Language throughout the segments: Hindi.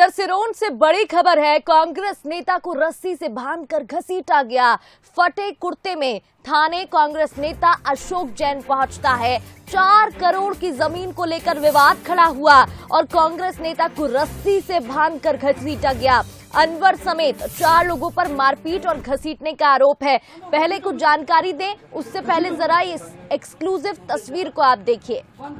उधर सिरोंज से बड़ी खबर है, कांग्रेस नेता को रस्सी से बांधकर घसीटा गया। फटे कुर्ते में थाने कांग्रेस नेता अशोक जैन पहुंचता है। 4 करोड़ की जमीन को लेकर विवाद खड़ा हुआ और कांग्रेस नेता को रस्सी से बांधकर घसीटा गया। अनवर समेत 4 लोगों पर मारपीट और घसीटने का आरोप है। पहले कुछ जानकारी दें, उससे पहले जरा इस एक्सक्लूसिव तस्वीर को आप देखिए।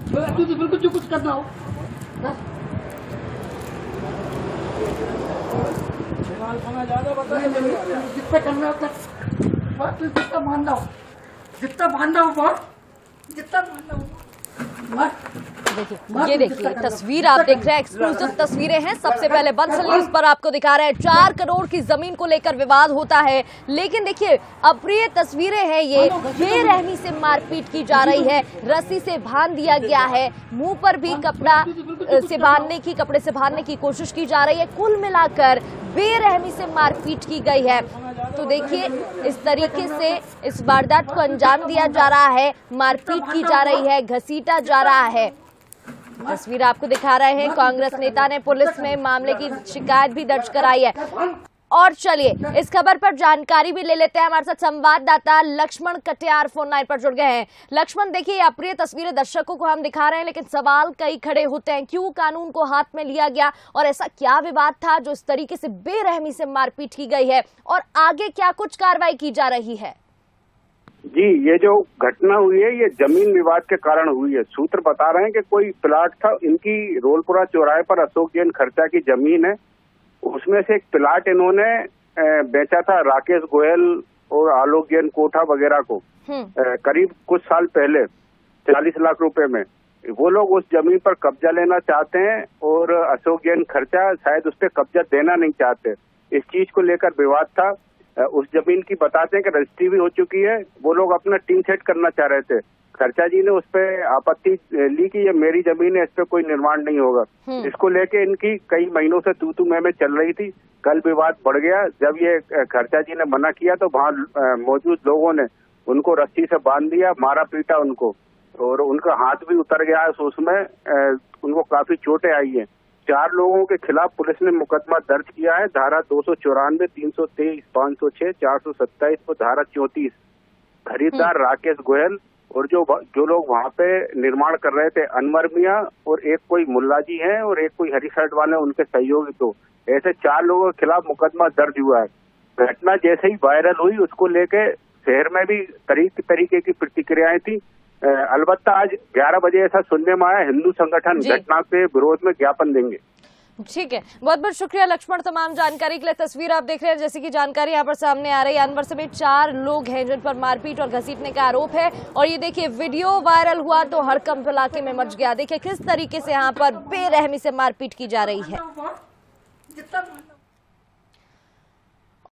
देखिए, ये देखिए तस्वीर आप देख रहे हैं, एक्सक्लूसिव तस्वीरें हैं। सबसे पहले बंसल न्यूज पर आपको दिखा रहे हैं। 4 करोड़ की जमीन को लेकर विवाद होता है, लेकिन देखिए अप्रिय तस्वीरें हैं। ये बेरहमी से मारपीट की जा रही है, रस्सी से बांध दिया गया है, मुंह पर भी कपड़े से बांधने की कोशिश की जा रही है। कुल मिलाकर बेरहमी से मारपीट की गई है। तो देखिए इस तरीके से इस वारदात को अंजाम दिया जा रहा है, मारपीट की जा रही है, घसीटा जा रहा है। तस्वीर आपको दिखा रहे हैं। कांग्रेस नेता ने पुलिस में मामले की शिकायत भी दर्ज कराई है। और चलिए इस खबर पर जानकारी भी ले लेते हैं। हमारे साथ संवाददाता लक्ष्मण कटियार फोन लाइन पर जुड़ गए हैं। लक्ष्मण, देखिए अप्रिय तस्वीरें दर्शकों को हम दिखा रहे हैं, लेकिन सवाल कई खड़े होते हैं। क्यों कानून को हाथ में लिया गया और ऐसा क्या विवाद था जो इस तरीके से बेरहमी से मारपीट की गई है, और आगे क्या कुछ कार्रवाई की जा रही है? जी, ये जो घटना हुई है ये जमीन विवाद के कारण हुई है। सूत्र बता रहे हैं कि कोई प्लाट था इनकी, रोलपुरा चौराहे पर अशोक जैन खर्चा की जमीन है, उसमें से एक प्लाट इन्होंने बेचा था राकेश गोयल और आलोक जैन कोठा वगैरह को करीब कुछ साल पहले 40 लाख रुपए में। वो लोग उस जमीन पर कब्जा लेना चाहते हैं और अशोक जैन खर्चा शायद उस पर कब्जा देना नहीं चाहते। इस चीज को लेकर विवाद था। उस जमीन की बताते हैं कि रजिस्ट्री भी हो चुकी है। वो लोग अपना टीम सेट करना चाह रहे थे। खर्चा जी ने उस पर आपत्ति ली कि ये मेरी जमीन है, इस पे कोई निर्माण नहीं होगा। इसको लेके इनकी कई महीनों से तू मैं चल रही थी। कल विवाद बढ़ गया। जब ये खर्चा जी ने मना किया तो वहाँ मौजूद लोगों ने उनको रस्सी से बांध दिया, मारा पीटा उनको, और उनका हाथ भी उतर गया है। उसमें उनको काफी चोटें आई है। 4 लोगों के खिलाफ पुलिस ने मुकदमा दर्ज किया है। धारा 294, 323, 506, 427 और धारा 34। खरीदार राकेश गोयल और जो लोग वहाँ पे निर्माण कर रहे थे अनवर मियाँ, और एक कोई मुल्ला जी हैं और एक कोई हरी शर्ट वाले उनके सहयोगी। तो ऐसे 4 लोगों के खिलाफ मुकदमा दर्ज हुआ है। घटना जैसे ही वायरल हुई उसको लेके शहर में भी तरीके की प्रतिक्रियाएं थी। अलबत्ता आज 11 बजे ऐसा सुनने में आया, हिंदू संगठन घटना के विरोध में ज्ञापन देंगे। ठीक है, बहुत बहुत शुक्रिया लक्ष्मण तमाम जानकारी के लिए। तस्वीर आप देख रहे हैं, जैसे कि जानकारी यहाँ पर सामने आ रही है। अनवर समेत 4 लोग हैं जिन पर मारपीट और घसीटने का आरोप है, और ये देखिए वीडियो वायरल हुआ तो हड़कंप इलाके में मच गया। देखिए किस तरीके से यहाँ पर बेरहमी से मारपीट की जा रही है।